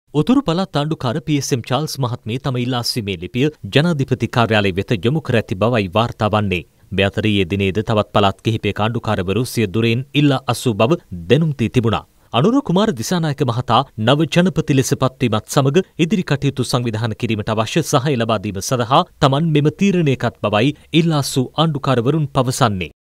උතුරු පළාත් ආණ්ඩුකාර පී.එස්.එම්. චාල්ස් මහත්මිය තම ඉල්ලාස්වීමේ ලිපිය ජනාධිපති කාර්යාලය වෙත යොමු කර ඇති බවයි වාර්තා වන්නේ. මේ අතර ඊයේ දිනේද තවත් පළාත් කිහිපයක ආණ්ඩුකාරවරු සිය දුරෙන් ඉල්ලා අසූ බව දැනුම් දී තිබුණා. අනුර කුමාර දිසානායක මහතා නව ජනපති ලෙස පත්වීමත් සමග ඉදිරි කටයුතු සංවිධානය කිරීමට අවශ්‍ය සහාය ලබා දීම සඳහා තමන් මෙම තීරණය ගත් බවයි ඉල්ලා අසූ ආණ්ඩුකාරවරුන් පවසන්නේ.